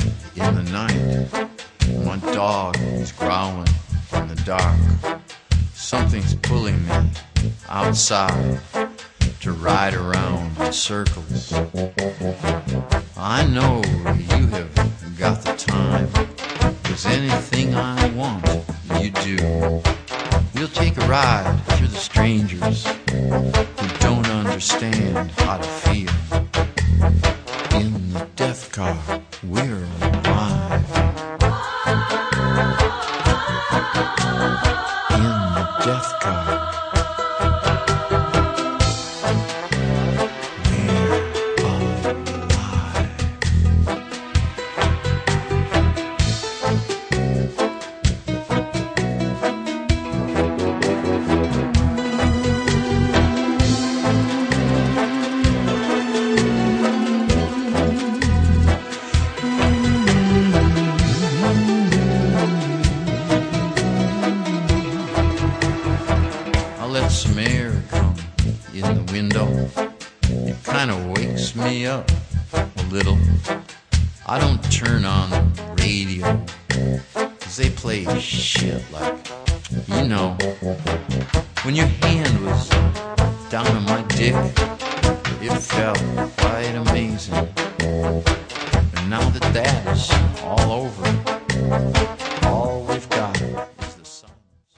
in the night. My dog is growling in the dark. Something's pulling me outside to ride around in circles. I know you have got the time, 'cause anything I want, you do. We'll take a ride through the strangers who don't understand how to feel. In the death car, we're alive. In the death car. Some air come in the window. It kind of wakes me up a little. I don't turn on the radio, 'cause they play shit like, you know, when your hand was down on my dick, it felt quite amazing. And now that that's all over, all we've got is the sun.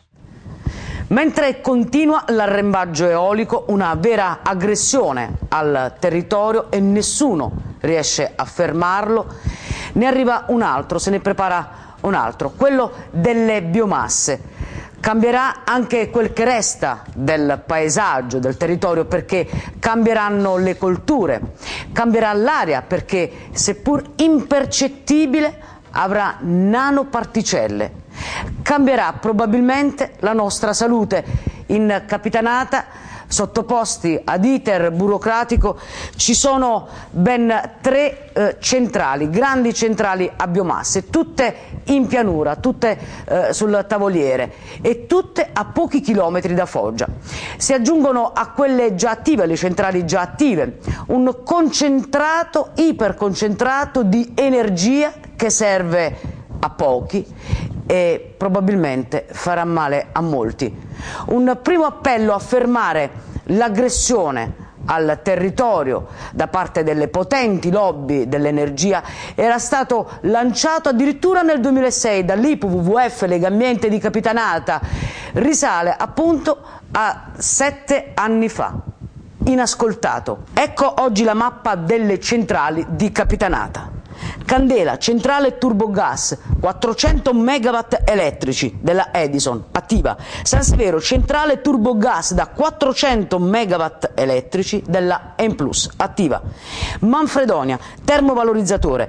Mentre continua l'arrembaggio eolico, una vera aggressione al territorio e nessuno riesce a fermarlo, ne arriva un altro, se ne prepara un altro, quello delle biomasse. Cambierà anche quel che resta del paesaggio, del territorio, perché cambieranno le colture, cambierà l'aria perché, seppur impercettibile, avrà nanoparticelle. Cambierà probabilmente la nostra salute. In Capitanata, sottoposti ad iter burocratico, ci sono ben 3 centrali, grandi centrali a biomasse, tutte in pianura, tutte sul Tavoliere e tutte a pochi chilometri da Foggia. Si aggiungono a quelle già attive, alle centrali già attive, un concentrato, iperconcentrato di energia che serve a pochi e probabilmente farà male a molti. Un primo appello a fermare l'aggressione al territorio da parte delle potenti lobby dell'energia era stato lanciato addirittura nel 2006 dall'IPU WWF Legambiente di Capitanata. Risale appunto a 7 anni fa. Inascoltato. Ecco oggi la mappa delle centrali di Capitanata. Candela, centrale turbogas, 400 megawatt elettrici della Edison, attiva. San Severo, centrale turbogas da 400 megawatt elettrici della Enplus, attiva. Manfredonia, termovalorizzatore,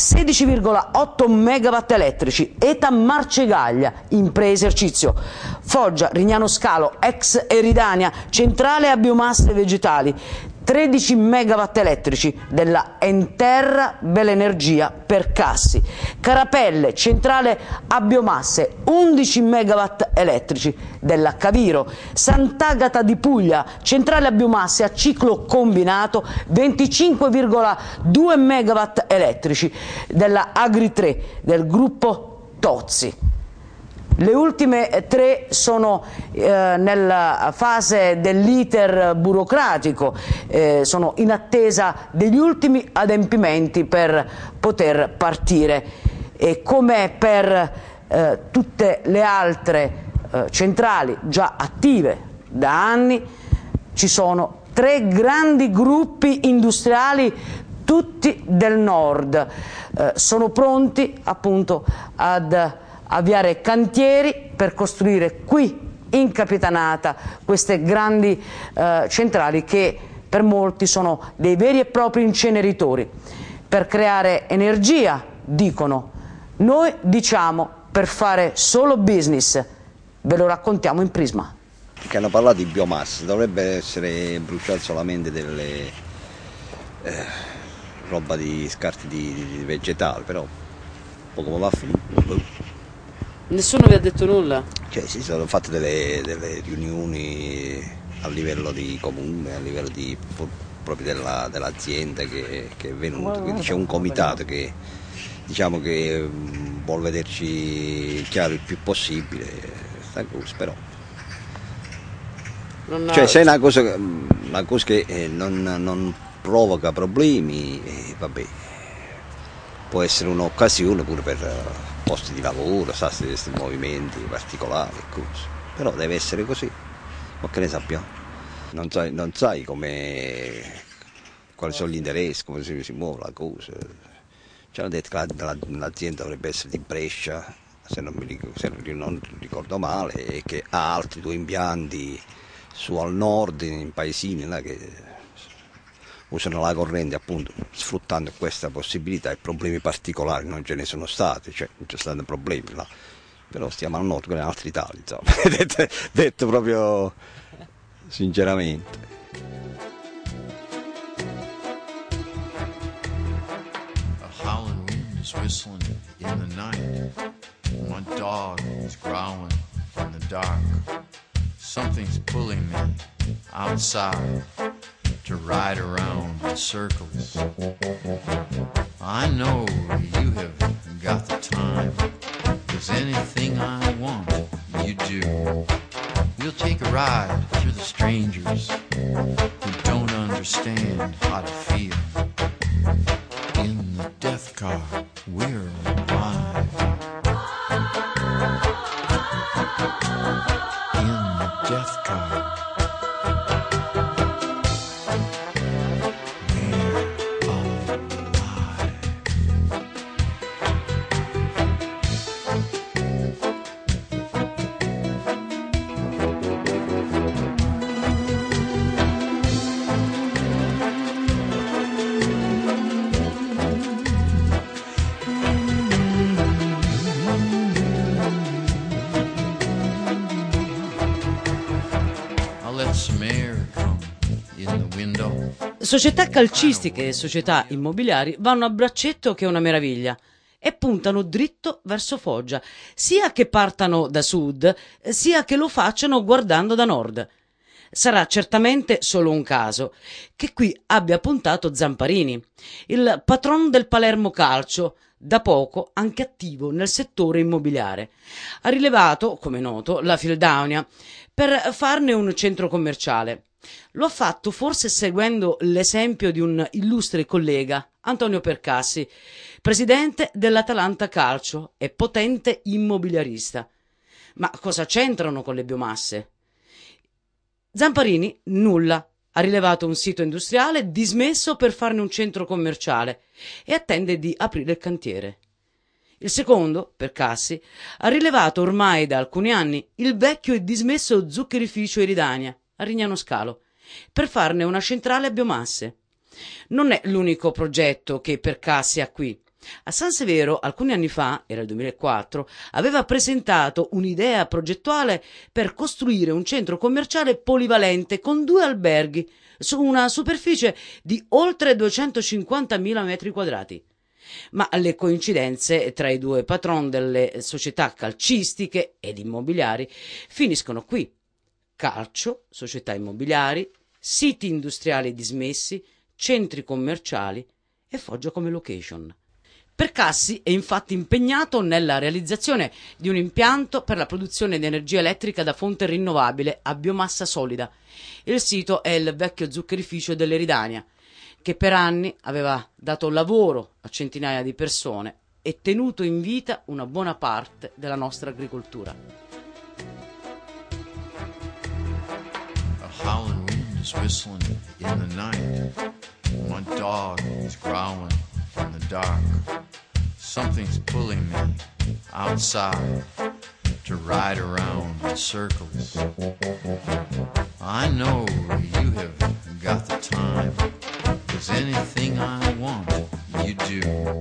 16,8 megawatt elettrici. ETA Marcegaglia, in pre-esercizio. Foggia, Rignano Scalo, ex Eridania, centrale a biomasse vegetali, 13 megawatt elettrici della Enterra Belenergia per Cassi. Carapelle, centrale a biomasse, 11 megawatt elettrici della Caviro. Sant'Agata di Puglia, centrale a biomasse a ciclo combinato, 25,2 megawatt elettrici della Agri 3 del gruppo Tozzi. Le ultime 3 sono nella fase dell'iter burocratico, sono in attesa degli ultimi adempimenti per poter partire e come per tutte le altre centrali già attive da anni ci sono 3 grandi gruppi industriali, tutti del nord, sono pronti appunto ad avviare cantieri per costruire qui in Capitanata queste grandi centrali che per molti sono dei veri e propri inceneritori. Per creare energia, dicono, noi diciamo per fare solo business, ve lo raccontiamo in Prisma. Che hanno parlato di biomasse, dovrebbe essere bruciato solamente delle roba di scarti di vegetali, però come va a finire? Nessuno vi ha detto nulla? Cioè si sono fatte delle riunioni a livello di comune, a livello proprio dell'azienda che è venuta, quindi c'è un comitato che diciamo che vuol vederci chiaro il più possibile, sta cosa, però. Cioè se è una cosa che non provoca problemi, vabbè, può essere un'occasione pure per posti di lavoro, sa, questi movimenti particolari e cose. Però deve essere così, ma che ne sappiamo? Non sai quali sono gli interessi, come si muove la cosa. Ci hanno detto che l'azienda dovrebbe essere di Brescia, se non ricordo male, e che ha altri 2 impianti su al nord, in paesini là, che usano la corrente, appunto, sfruttando questa possibilità. E problemi particolari non ce ne sono stati, cioè non c'è stato problemi là, però stiamo al nord, quello è un'altra Italia, insomma. detto proprio sinceramente. A howling wind is whistling in the night. My dog is growling in the dark. Something's pulling me outside to ride around in circles. I know you have got the time, 'cause anything I want, you do. We'll take a ride through the strangers who don't understand how to feel. In the death car, we're alive. In the death car. Società calcistiche e società immobiliari vanno a braccetto, che è una meraviglia, e puntano dritto verso Foggia, sia che partano da sud, sia che lo facciano guardando da nord. Sarà certamente solo un caso che qui abbia puntato Zamparini, il patron del Palermo Calcio, da poco anche attivo nel settore immobiliare. Ha rilevato, come noto, la Fildaunia per farne un centro commerciale. Lo ha fatto forse seguendo l'esempio di un illustre collega, Antonio Percassi, presidente dell'Atalanta Calcio e potente immobiliarista. Ma cosa c'entrano con le biomasse? Zamparini nulla. Ha rilevato un sito industriale dismesso per farne un centro commerciale e attende di aprire il cantiere. Il secondo, Percassi, ha rilevato ormai da alcuni anni il vecchio e dismesso zuccherificio Eridania a Rignano Scalo per farne una centrale a biomasse. Non è l'unico progetto che Percassi ha qui. A San Severo, alcuni anni fa, era il 2004, aveva presentato un'idea progettuale per costruire un centro commerciale polivalente con 2 alberghi su una superficie di oltre 250.000 metri quadrati. Ma le coincidenze tra i 2 patron delle società calcistiche ed immobiliari finiscono qui. Calcio, società immobiliari, siti industriali dismessi, centri commerciali e Foggia come location. Percassi è infatti impegnato nella realizzazione di un impianto per la produzione di energia elettrica da fonte rinnovabile a biomassa solida. Il sito è il vecchio zuccherificio dell'Eridania, che per anni aveva dato lavoro a centinaia di persone e tenuto in vita una buona parte della nostra agricoltura. A howling wind is whistling in the night. My dog is growling in the dark. Something's pulling me outside to ride around in circles. I know you have got the time, 'cause anything I want, you do.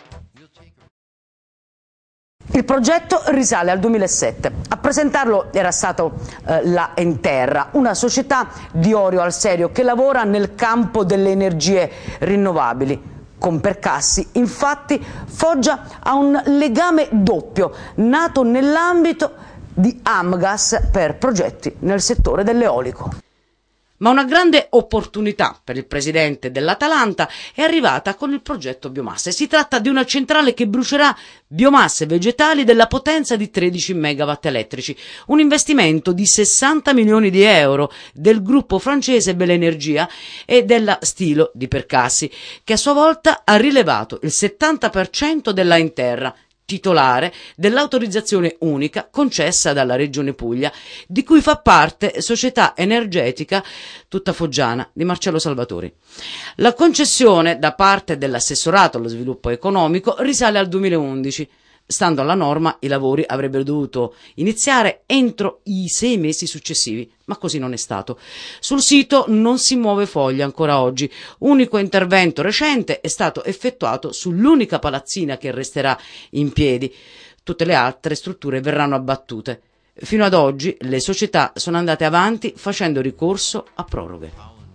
Il progetto risale al 2007. A presentarlo era stato la Enterra, una società di Orio al Serio che lavora nel campo delle energie rinnovabili. Con Percassi, infatti, Foggia ha un legame doppio, nato nell'ambito di Amgas per progetti nel settore dell'eolico. Ma una grande opportunità per il presidente dell'Atalanta è arrivata con il progetto Biomasse. Si tratta di una centrale che brucerà biomasse vegetali della potenza di 13 megawatt elettrici, un investimento di 60 milioni di euro del gruppo francese Belle Energia e della Stilo di Percassi, che a sua volta ha rilevato il 70% della Interra, titolare dell'autorizzazione unica concessa dalla Regione Puglia, di cui fa parte Società Energetica Tutta Foggiana di Marcello Salvatori. La concessione da parte dell'assessorato allo sviluppo economico risale al 2011. Stando alla norma, i lavori avrebbero dovuto iniziare entro i 6 mesi successivi, ma così non è stato. Sul sito non si muove foglia ancora oggi. Unico intervento recente è stato effettuato sull'unica palazzina che resterà in piedi. Tutte le altre strutture verranno abbattute. Fino ad oggi le società sono andate avanti facendo ricorso a proroghe.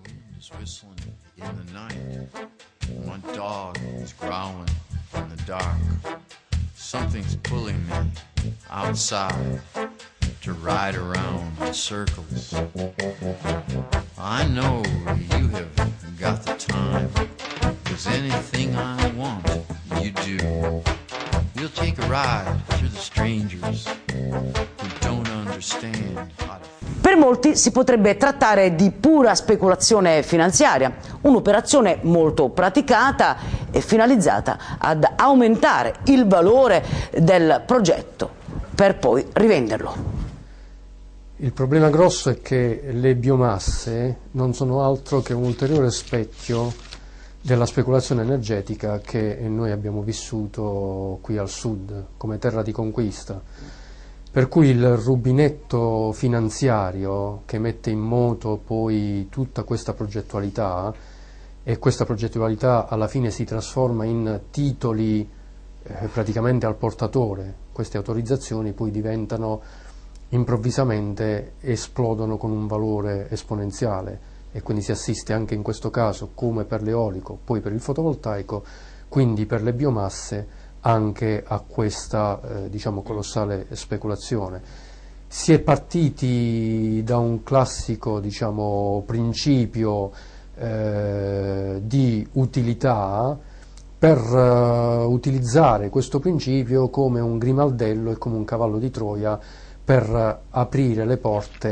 Something's pulling me outside to ride around in circles. I know you have got the time, 'cause anything I want, you do. We'll take a ride through the strangers who don't understand how to... Per molti si potrebbe trattare di pura speculazione finanziaria, un'operazione molto praticata e finalizzata ad aumentare il valore del progetto per poi rivenderlo. Il problema grosso è che le biomasse non sono altro che un ulteriore specchio della speculazione energetica che noi abbiamo vissuto qui al sud come terra di conquista. Per cui il rubinetto finanziario che mette in moto poi tutta questa progettualità, e questa progettualità alla fine si trasforma in titoli praticamente al portatore, queste autorizzazioni poi diventano improvvisamente, esplodono con un valore esponenziale, e quindi si assiste anche in questo caso, come per l'eolico, poi per il fotovoltaico, quindi per le biomasse, anche a questa diciamo colossale speculazione. Si è partiti da un classico diciamo principio di utilità per utilizzare questo principio come un grimaldello e come un cavallo di Troia per aprire le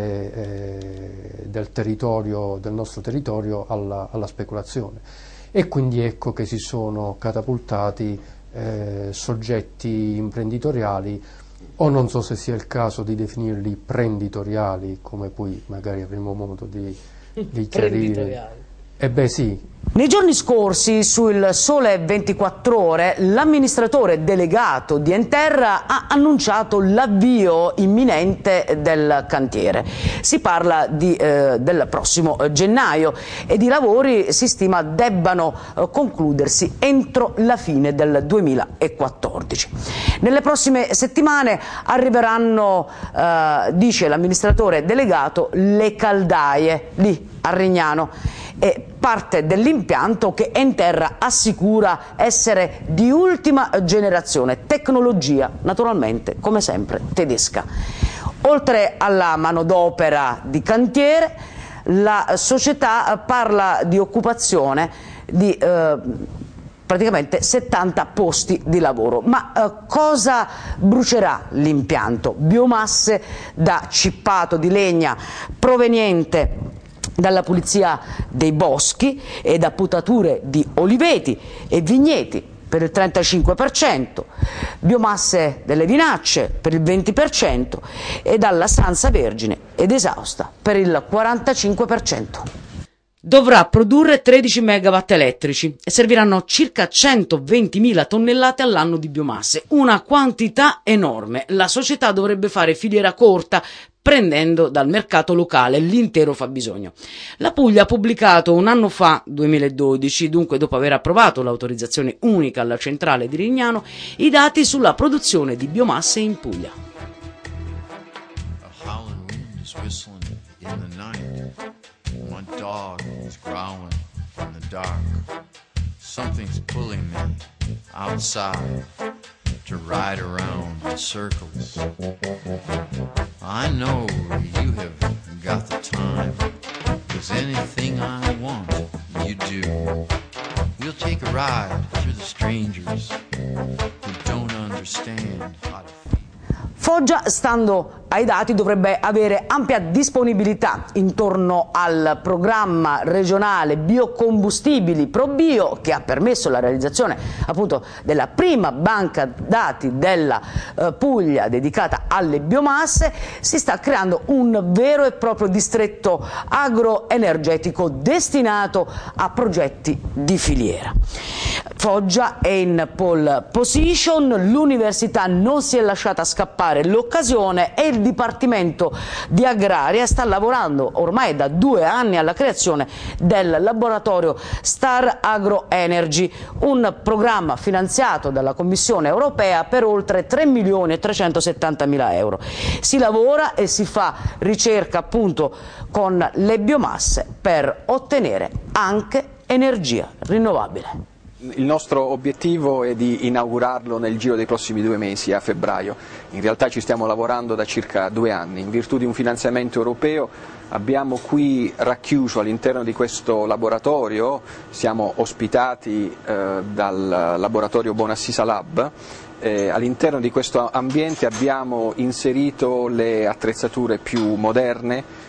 porte del nostro territorio alla speculazione, e quindi ecco che si sono catapultati soggetti imprenditoriali, o non so se sia il caso di definirli prenditoriali, come poi magari avremo modo di chiarire. Beh sì. Nei giorni scorsi sul Sole 24 Ore l'amministratore delegato di Enterra ha annunciato l'avvio imminente del cantiere. Si parla del prossimo gennaio ed i lavori si stima debbano concludersi entro la fine del 2014. Nelle prossime settimane arriveranno, dice l'amministratore delegato, le caldaie lì a Rignano, e parte dell'impianto che Enterra assicura essere di ultima generazione, tecnologia naturalmente come sempre tedesca. Oltre alla manodopera di cantiere, la società parla di occupazione di praticamente 70 posti di lavoro. Ma cosa brucerà l'impianto? Biomasse da cippato di legna proveniente dalla pulizia dei boschi e da potature di oliveti e vigneti per il 35%, biomasse delle vinacce per il 20% e dalla sansa vergine ed esausta per il 45%. Dovrà produrre 13 megawatt elettrici e serviranno circa 120.000 tonnellate all'anno di biomasse, una quantità enorme. La società dovrebbe fare filiera corta, prendendo dal mercato locale l'intero fabbisogno. La Puglia ha pubblicato un anno fa, 2012, dunque dopo aver approvato l'autorizzazione unica alla centrale di Rignano, i dati sulla produzione di biomasse in Puglia. My dog is growling in the dark. Something's pulling me outside to ride around in circles. I know you have got the time, 'cause anything I want, you do. We'll take a ride through the strangers who don't understand how to feel. Foggia, stando ai dati, dovrebbe avere ampia disponibilità intorno al programma regionale biocombustibili ProBio, che ha permesso la realizzazione appunto della prima banca dati della Puglia dedicata alle biomasse. Si sta creando un vero e proprio distretto agroenergetico destinato a progetti di filiera. Foggia è in pole position, l'università non si è lasciata scappare l'occasione e il Dipartimento di Agraria sta lavorando ormai da 2 anni alla creazione del laboratorio Star Agroenergy, un programma finanziato dalla Commissione europea per oltre 3.370.000 euro. Si lavora e si fa ricerca appunto con le biomasse per ottenere anche energia rinnovabile. Il nostro obiettivo è di inaugurarlo nel giro dei prossimi 2 mesi, a febbraio. In realtà ci stiamo lavorando da circa 2 anni. In virtù di un finanziamento europeo abbiamo qui racchiuso all'interno di questo laboratorio, siamo ospitati dal laboratorio Bonassisa Lab. All'interno di questo ambiente abbiamo inserito le attrezzature più moderne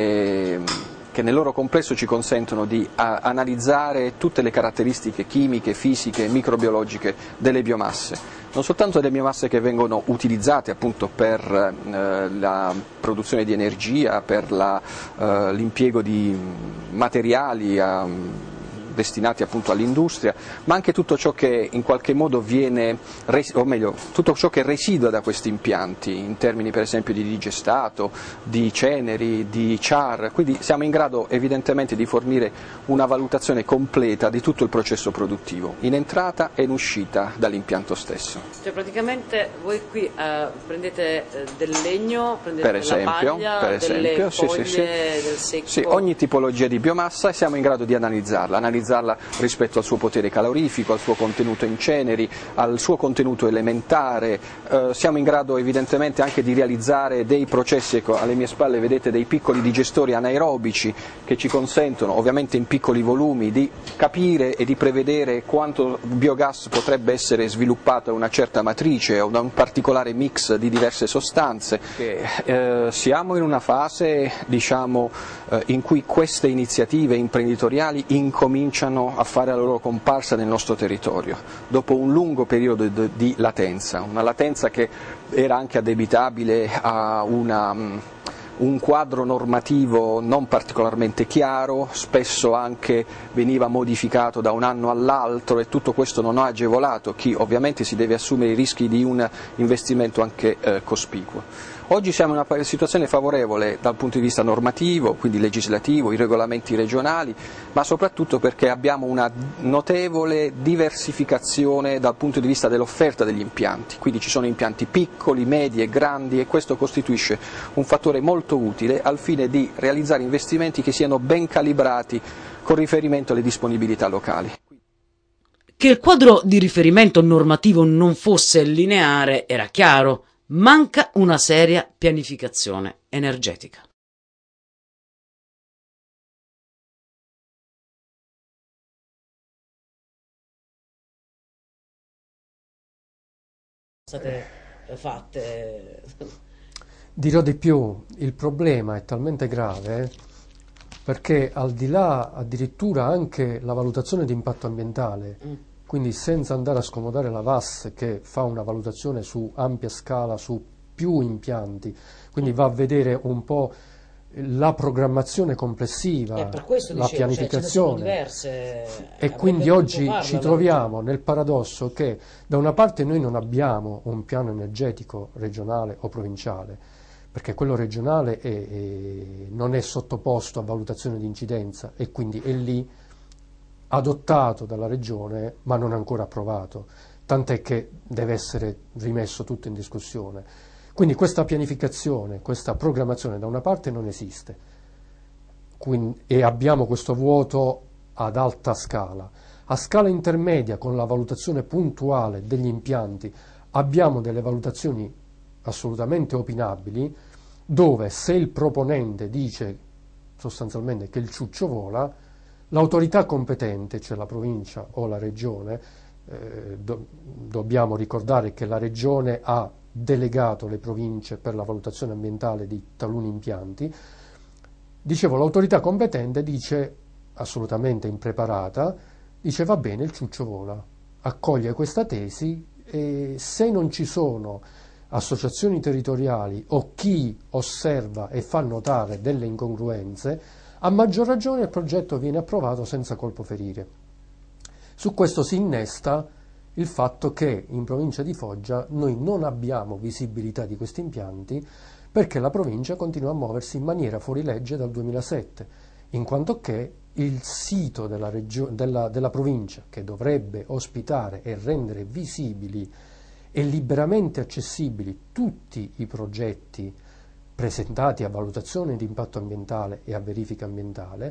che nel loro complesso ci consentono di analizzare tutte le caratteristiche chimiche, fisiche, microbiologiche delle biomasse, non soltanto delle biomasse che vengono utilizzate appunto per la produzione di energia, per l'impiego di materiali destinati appunto all'industria, ma anche tutto ciò che in qualche modo viene, o meglio, tutto ciò che residua da questi impianti, in termini per esempio di digestato, di ceneri, di char, quindi siamo in grado evidentemente di fornire una valutazione completa di tutto il processo produttivo, in entrata e in uscita dall'impianto stesso. Cioè praticamente voi qui prendete del legno, prendete per esempio, delle foglie, sì. del secco? Sì, ogni tipologia di biomassa siamo in grado di analizzarla rispetto al suo potere calorifico, al suo contenuto in ceneri, al suo contenuto elementare, siamo in grado evidentemente anche di realizzare dei processi, ecco, alle mie spalle vedete dei piccoli digestori anaerobici che ci consentono, ovviamente in piccoli volumi, di capire e di prevedere quanto biogas potrebbe essere sviluppato da una certa matrice o da un particolare mix di diverse sostanze. Siamo in una fase, diciamo, in cui queste iniziative imprenditoriali incominciano a fare la loro comparsa nel nostro territorio, dopo un lungo periodo di latenza, una latenza che era anche addebitabile a un quadro normativo non particolarmente chiaro, spesso anche veniva modificato da un anno all'altro e tutto questo non ha agevolato chi ovviamente si deve assumere i rischi di un investimento anche cospicuo. Oggi siamo in una situazione favorevole dal punto di vista normativo, quindi legislativo, i regolamenti regionali, ma soprattutto perché abbiamo una notevole diversificazione dal punto di vista dell'offerta degli impianti, quindi ci sono impianti piccoli, medi e grandi e questo costituisce un fattore molto utile al fine di realizzare investimenti che siano ben calibrati con riferimento alle disponibilità locali. Che il quadro di riferimento normativo non fosse lineare era chiaro. Manca una seria pianificazione energetica. State fatte. Dirò di più, il problema è talmente grave perché al di là addirittura anche la valutazione di impatto ambientale, quindi senza andare a scomodare la VAS che fa una valutazione su ampia scala, su più impianti, quindi va a vedere un po' la programmazione complessiva, Per questo la dicevo, pianificazione. Diverse, e quindi oggi ci troviamo nel paradosso che da una parte noi non abbiamo un piano energetico regionale o provinciale, perché quello regionale non è sottoposto a valutazione di incidenza e quindi è lì adottato dalla regione ma non ancora approvato, tant'è che deve essere rimesso tutto in discussione. Quindi questa pianificazione, questa programmazione da una parte non esiste e abbiamo questo vuoto ad alta scala. A scala intermedia, con la valutazione puntuale degli impianti, abbiamo delle valutazioni assolutamente opinabili, dove se il proponente dice sostanzialmente che il ciuccio vola, l'autorità competente, cioè la provincia o la regione, dobbiamo ricordare che la regione ha delegato le province per la valutazione ambientale di taluni impianti. Dicevo, l'autorità competente dice, assolutamente impreparata, dice va bene, il ciuccio vola, accoglie questa tesi e se non ci sono associazioni territoriali o chi osserva e fa notare delle incongruenze, a maggior ragione il progetto viene approvato senza colpo ferire. Su questo si innesta il fatto che in provincia di Foggia noi non abbiamo visibilità di questi impianti perché la provincia continua a muoversi in maniera fuorilegge dal 2007, in quanto che il sito della provincia, che dovrebbe ospitare e rendere visibili e liberamente accessibili tutti i progetti presentati a valutazione di impatto ambientale e a verifica ambientale,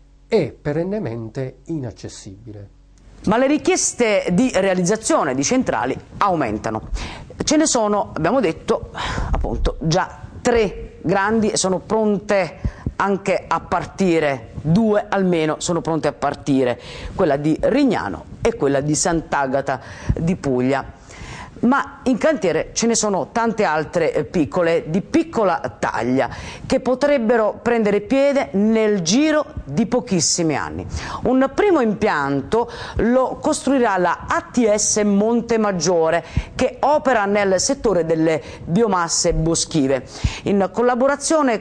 è perennemente inaccessibile. Ma le richieste di realizzazione di centrali aumentano. Ce ne sono, abbiamo detto, appunto, già 3 grandi e sono pronte anche a partire, 2 almeno sono pronte a partire, quella di Rignano e quella di Sant'Agata di Puglia. Ma in cantiere ce ne sono tante altre piccole, di piccola taglia, che potrebbero prendere piede nel giro di pochissimi anni. Un primo impianto lo costruirà la ATS Montemaggiore, che opera nel settore delle biomasse boschive, in collaborazione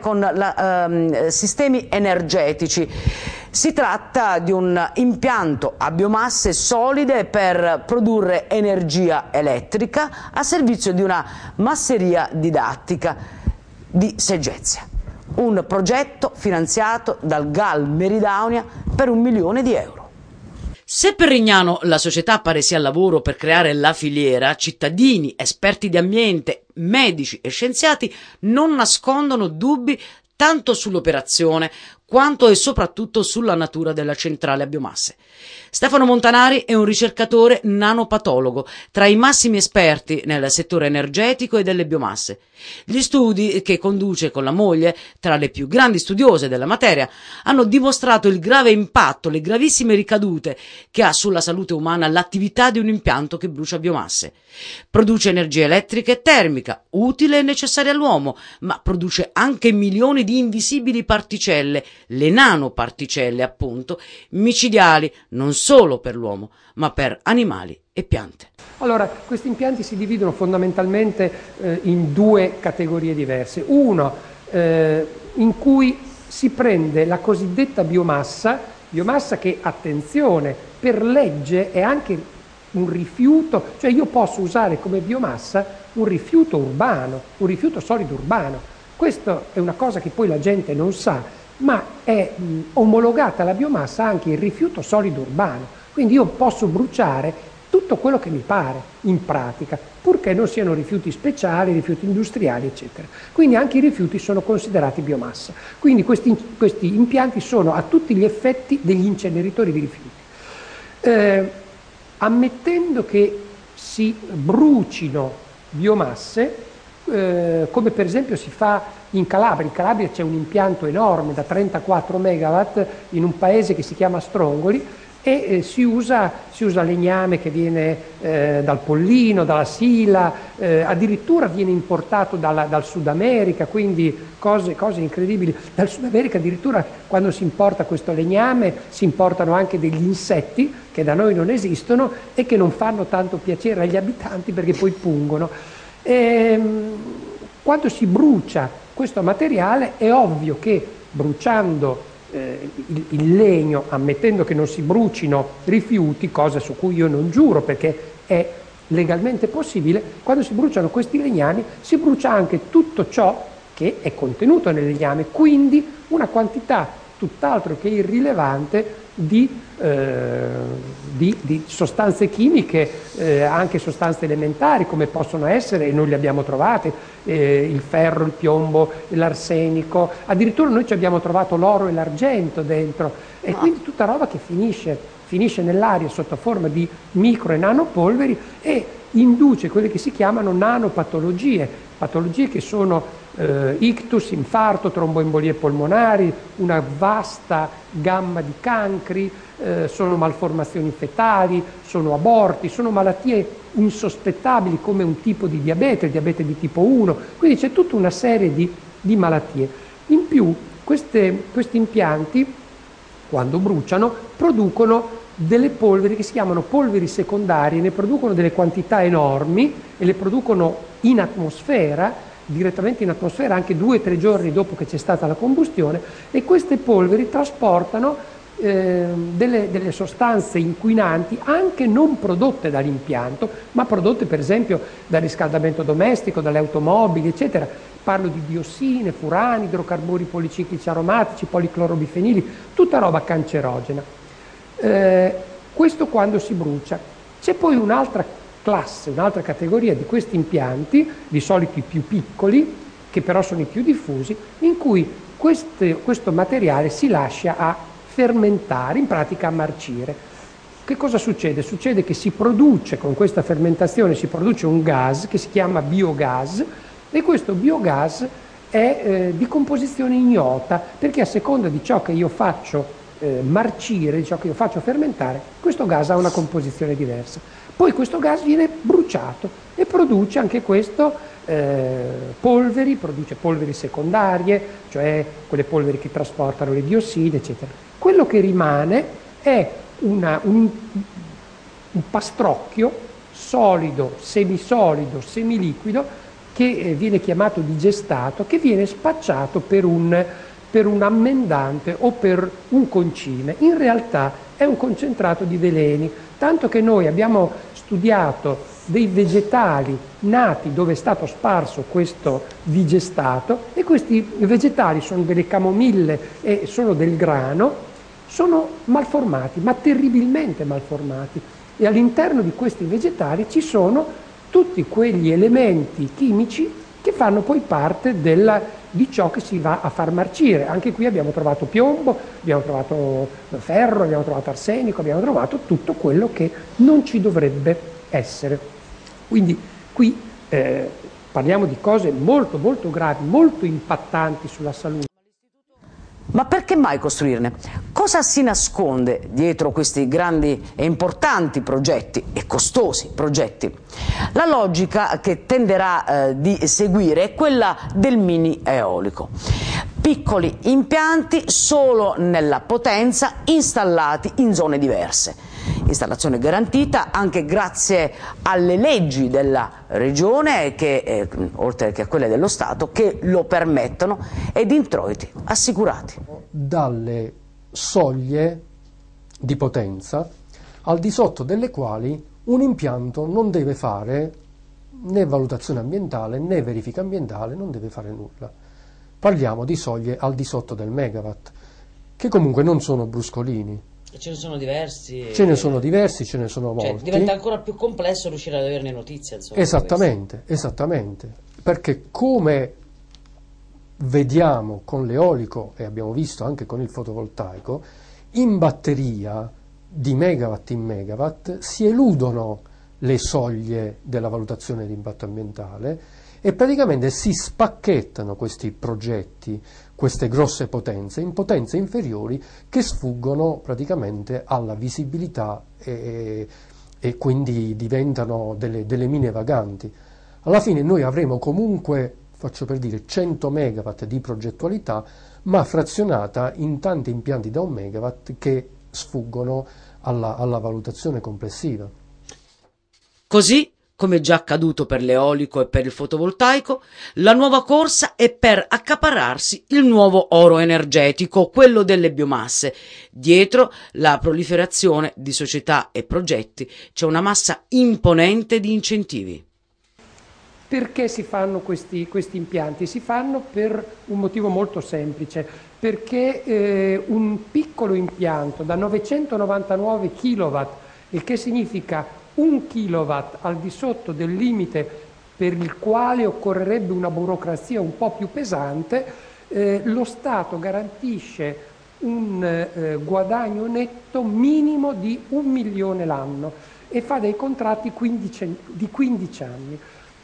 con Sistemi Energetici. Si tratta di un impianto a biomasse solide per produrre energia elettrica a servizio di una masseria didattica di Segezia. Un progetto finanziato dal GAL Meridaunia per 1 milione di euro. Se per Rignano la società pare sia al lavoro per creare la filiera, cittadini, esperti di ambiente, medici e scienziati non nascondono dubbi tanto sull'operazione quanto e soprattutto sulla natura della centrale a biomasse. Stefano Montanari è un ricercatore nanopatologo, tra i massimi esperti nel settore energetico e delle biomasse. Gli studi che conduce con la moglie, tra le più grandi studiose della materia, hanno dimostrato il grave impatto, le gravissime ricadute che ha sulla salute umana l'attività di un impianto che brucia biomasse. Produce energia elettrica e termica, utile e necessaria all'uomo, ma produce anche milioni di invisibili particelle, le nanoparticelle appunto, micidiali non solo per l'uomo, ma per animali e piante. Allora, questi impianti si dividono fondamentalmente in 2 categorie diverse. Uno in cui si prende la cosiddetta biomassa che, attenzione, per legge è anche un rifiuto, cioè io posso usare come biomassa un rifiuto urbano, un rifiuto solido urbano. Questa è una cosa che poi la gente non sa, ma è omologata la biomassa anche il rifiuto solido urbano. Quindi io posso bruciare tutto quello che mi pare, in pratica, purché non siano rifiuti speciali, rifiuti industriali, eccetera. Quindi anche i rifiuti sono considerati biomassa. Quindi questi impianti sono a tutti gli effetti degli inceneritori di rifiuti. Ammettendo che si brucino biomasse, come per esempio si fa in Calabria c'è un impianto enorme da 34 megawatt in un paese che si chiama Strongoli, e si usa legname che viene dal Pollino, dalla Sila, addirittura viene importato dal Sud America, quindi cose incredibili. Dal Sud America addirittura quando si importa questo legname si importano anche degli insetti che da noi non esistono e che non fanno tanto piacere agli abitanti perché poi pungono. Quando si brucia questo materiale è ovvio che bruciando il legno, ammettendo che non si brucino rifiuti, cosa su cui io non giuro perché è legalmente possibile, quando si bruciano questi legnami si brucia anche tutto ciò che è contenuto nel legname, quindi una quantità tutt'altro che irrilevante di sostanze chimiche, anche sostanze elementari come possono essere, e noi le abbiamo trovate, il ferro, il piombo, l'arsenico, addirittura noi ci abbiamo trovato l'oro e l'argento dentro, e quindi tutta roba che finisce nell'aria sotto forma di micro e nanopolveri, e induce quelle che si chiamano nanopatologie, patologie che sono ictus, infarto, tromboembolie polmonari, una vasta gamma di cancri, sono malformazioni fetali, sono aborti, sono malattie insospettabili come un tipo di diabete, il diabete di tipo 1, quindi c'è tutta una serie di malattie. In più questi impianti, quando bruciano, producono delle polveri che si chiamano polveri secondarie, ne producono delle quantità enormi e le producono in atmosfera, direttamente in atmosfera, anche 2 o 3 giorni dopo che c'è stata la combustione, e queste polveri trasportano delle sostanze inquinanti anche non prodotte dall'impianto, ma prodotte per esempio dal riscaldamento domestico, dalle automobili, eccetera. Parlo di diossine, furani, idrocarburi policiclici aromatici, policlorobifenili, tutta roba cancerogena. Questo quando si brucia. C'è poi un'altra classe, un'altra categoria di questi impianti, di solito i più piccoli, che però sono i più diffusi, in cui questo materiale si lascia a fermentare, in pratica a marcire. Che cosa succede? Succede che si produce, con questa fermentazione, si produce un gas che si chiama biogas, e questo biogas è di composizione ignota, perché a seconda di ciò che io faccio marcire, di ciò che io faccio fermentare, questo gas ha una composizione diversa. Poi questo gas viene bruciato e produce anche questo polveri, produce polveri secondarie, cioè quelle polveri che trasportano le diossine, eccetera. Quello che rimane è un pastrocchio solido, semisolido, semiliquido, che viene chiamato digestato, che viene spacciato per un ammendante o per un concime. In realtà è un concentrato di veleni, tanto che noi abbiamo studiato dei vegetali nati dove è stato sparso questo digestato, e questi vegetali sono delle camomille e sono del grano, sono malformati, ma terribilmente malformati, e all'interno di questi vegetali ci sono tutti quegli elementi chimici che fanno poi parte di ciò che si va a far marcire. Anche qui abbiamo trovato piombo, abbiamo trovato ferro, abbiamo trovato arsenico, abbiamo trovato tutto quello che non ci dovrebbe essere. Quindi qui parliamo di cose molto molto gravi, molto impattanti sulla salute. Ma perché mai costruirne? Cosa si nasconde dietro questi grandi e importanti progetti e costosi progetti? La logica che tenderà di seguire è quella del mini eolico. Piccoli impianti solo nella potenza, installati in zone diverse. Installazione garantita anche grazie alle leggi della regione, che, oltre che a quelle dello Stato, che lo permettono, ed introiti assicurati. Dalle soglie di potenza al di sotto delle quali un impianto non deve fare né valutazione ambientale né verifica ambientale, non deve fare nulla. Parliamo di soglie al di sotto del megawatt, che comunque non sono bruscolini. E ce ne sono diversi. Ce ne sono diversi, ce ne sono molti. Cioè, diventa ancora più complesso riuscire ad averne notizia. Insomma, esattamente, esattamente. Perché come vediamo con l'eolico, e abbiamo visto anche con il fotovoltaico, in batteria di megawatt in megawatt si eludono le soglie della valutazione di impatto ambientale e praticamente si spacchettano questi progetti, queste grosse potenze, in potenze inferiori che sfuggono praticamente alla visibilità e quindi diventano delle mine vaganti. Alla fine noi avremo comunque, faccio per dire, 100 megawatt di progettualità, ma frazionata in tanti impianti da 1 megawatt che sfuggono alla valutazione complessiva. Così, come già accaduto per l'eolico e per il fotovoltaico, la nuova corsa è per accaparrarsi il nuovo oro energetico, quello delle biomasse. Dietro la proliferazione di società e progetti c'è una massa imponente di incentivi. Perché si fanno questi impianti? Si fanno per un motivo molto semplice, perché un piccolo impianto da 999 kW, il che significa 1 kilowatt al di sotto del limite per il quale occorrerebbe una burocrazia un po' più pesante, lo Stato garantisce un guadagno netto minimo di 1 milione l'anno. e fa dei contratti di 15 anni.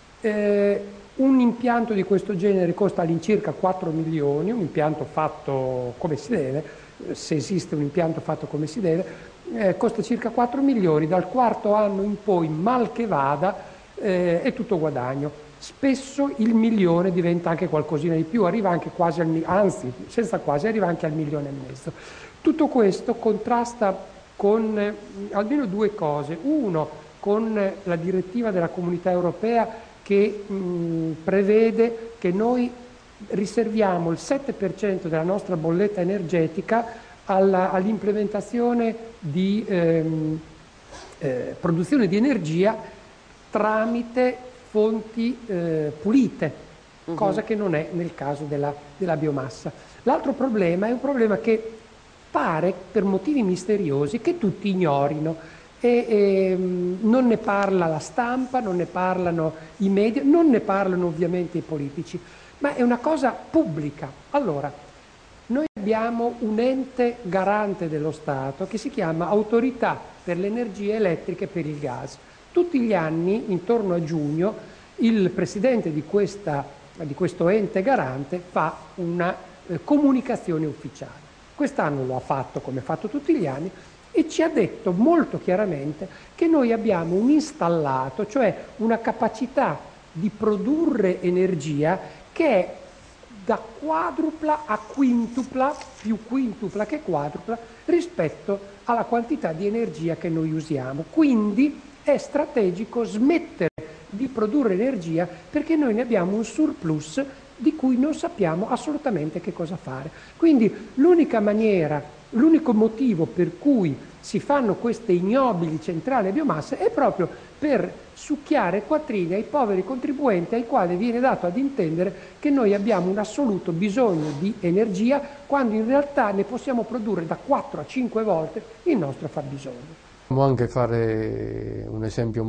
Un impianto di questo genere costa all'incirca 4 milioni, un impianto fatto come si deve, se esiste un impianto fatto come si deve, costa circa 4 milioni, dal quarto anno in poi, mal che vada, è tutto guadagno. Spesso il milione diventa anche qualcosina di più, arriva anche quasi anzi, senza quasi, arriva anche al 1,5 milioni. Tutto questo contrasta con almeno due cose. Uno, con la direttiva della Comunità Europea che prevede che noi riserviamo il 7% della nostra bolletta energetica all'implementazione di produzione di energia tramite fonti pulite, cosa che non è nel caso della biomassa. L'altro problema è un problema che pare, per motivi misteriosi, che tutti ignorino. Non ne parla la stampa, non ne parlano i media, non ne parlano ovviamente i politici, ma è una cosa pubblica. Allora, noi abbiamo un ente garante dello Stato che si chiama Autorità per le energie elettriche e per il gas. Tutti gli anni, intorno a giugno, il presidente di questo ente garante fa una comunicazione ufficiale. Quest'anno lo ha fatto come ha fatto tutti gli anni, e ci ha detto molto chiaramente che noi abbiamo un installato, cioè una capacità di produrre energia che è da quadrupla a quintupla, più quintupla che quadrupla, rispetto alla quantità di energia che noi usiamo. Quindi è strategico smettere di produrre energia perché noi ne abbiamo un surplus di cui non sappiamo assolutamente che cosa fare. Quindi l'unica maniera, l'unico motivo per cui si fanno queste ignobili centrali a biomasse è proprio per succhiare quattrini ai poveri contribuenti, ai quali viene dato ad intendere che noi abbiamo un assoluto bisogno di energia, quando in realtà ne possiamo produrre da 4 a 5 volte il nostro fabbisogno. Possiamo anche fare un esempio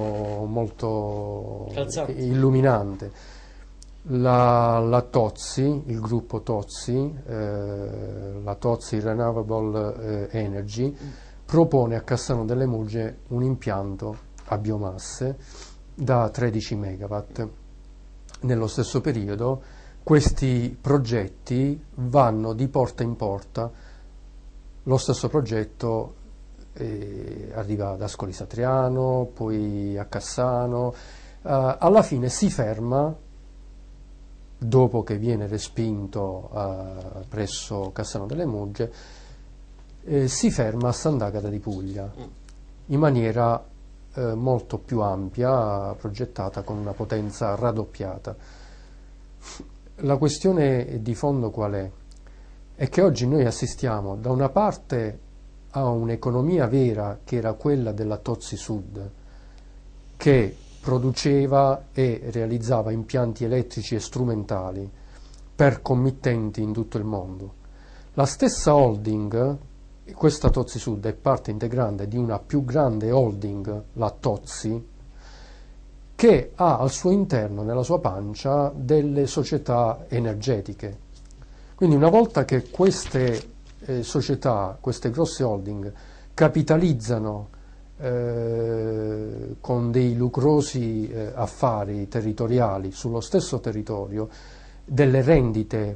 molto illuminante. La Tozzi, il gruppo Tozzi, la Tozzi Renewable Energy, propone a Cassano delle Mugge un impianto a biomasse da 13 megawatt. Nello stesso periodo questi progetti vanno di porta in porta. Lo stesso progetto arriva ad Ascoli Satriano, poi a Cassano, alla fine si ferma, dopo che viene respinto presso Cassano delle Mugge, si ferma a Sant'Agata di Puglia, in maniera molto più ampia, progettata con una potenza raddoppiata. La questione di fondo qual è? È che oggi noi assistiamo da una parte a un'economia vera, che era quella della Tozzi Sud, che produceva e realizzava impianti elettrici e strumentali per committenti in tutto il mondo. La stessa holding, questa Tozzi Sud, è parte integrante di una più grande holding, la Tozzi, che ha al suo interno, nella sua pancia, delle società energetiche. Quindi una volta che queste società, queste grosse holding, capitalizzano con dei lucrosi affari territoriali sullo stesso territorio delle rendite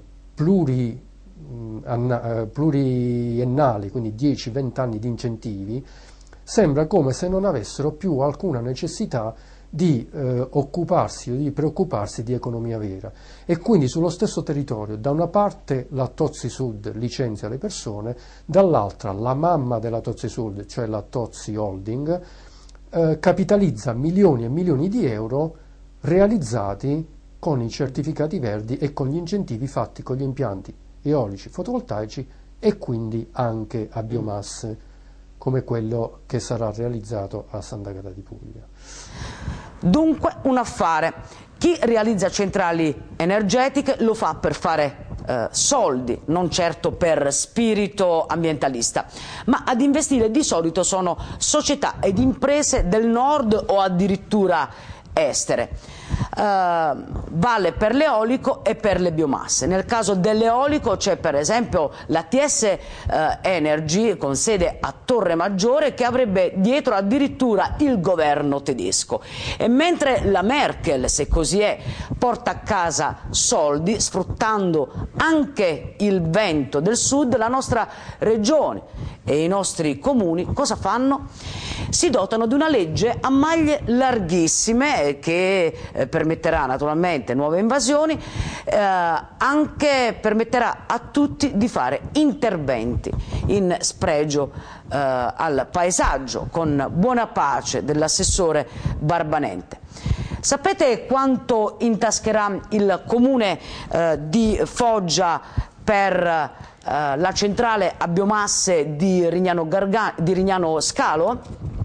pluriennali, quindi 10-20 anni di incentivi, sembra come se non avessero più alcuna necessità di occuparsi o di preoccuparsi di economia vera, e quindi sullo stesso territorio da una parte la Tozzi Sud licenzia le persone, dall'altra la mamma della Tozzi Sud, cioè la Tozzi Holding, capitalizza milioni e milioni di euro realizzati con i certificati verdi e con gli incentivi fatti con gli impianti eolici, fotovoltaici e quindi anche a biomasse, come quello che sarà realizzato a Sant'Agata di Puglia. Dunque un affare. Chi realizza centrali energetiche lo fa per fare soldi, non certo per spirito ambientalista, ma ad investire di solito sono società ed imprese del nord o addirittura estere. vale per l'eolico e per le biomasse. Nel caso dell'eolico c'è per esempio l'ATS Energy con sede a Torre Maggiore, che avrebbe dietro addirittura il governo tedesco. E mentre la Merkel, se così è, porta a casa soldi sfruttando anche il vento del sud, la nostra regione e i nostri comuni cosa fanno? Si dotano di una legge a maglie larghissime che permetterà naturalmente nuove invasioni, anche permetterà a tutti di fare interventi in spregio al paesaggio, con buona pace dell'assessore Barbanente. Sapete quanto intascherà il comune di Foggia per la centrale a biomasse di Rignano Scalo?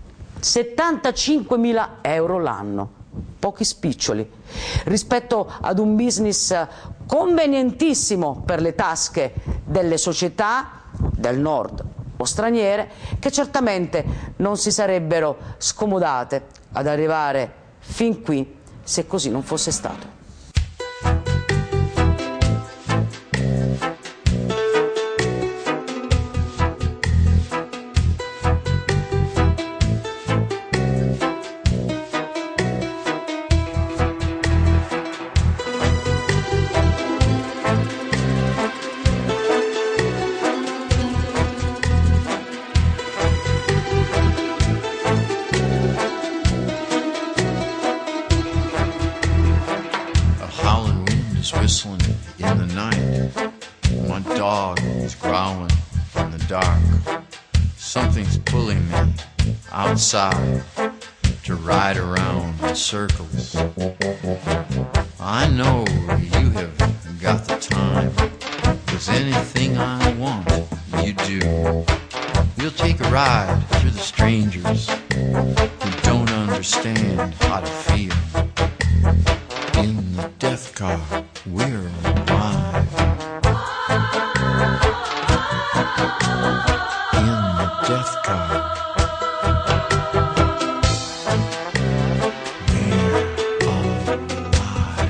75.000 euro l'anno, pochi spiccioli, rispetto ad un business convenientissimo per le tasche delle società del nord o straniere, che certamente non si sarebbero scomodate ad arrivare fin qui se così non fosse stato. Whistling in the night. My dog is growling in the dark. Something's pulling me outside to ride around in circles. I know you have got the time, 'cause anything I want, you do. We'll take a ride through the strangers who don't understand how to feel. In the death car, we're alive. In the death car, we're alive.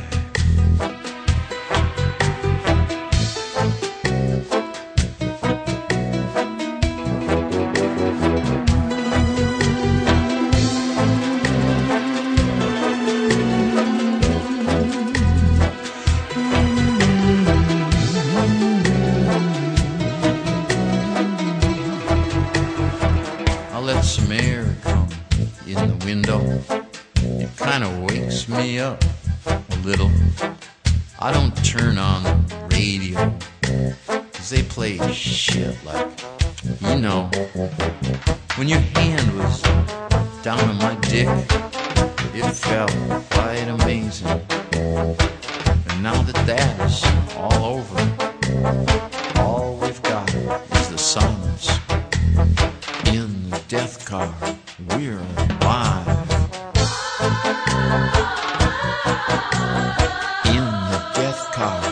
Let some air come in the window. It kind of wakes me up a little. I don't turn on the radio, 'cause they play shit like, you know, when your hand was down on my dick, it felt quite amazing. And now that that is all over, all we've got is the silence. In the death car, we're alive. In the death car,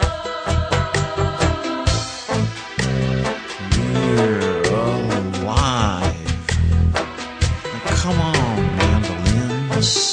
we're alive. Now come on, mandolins.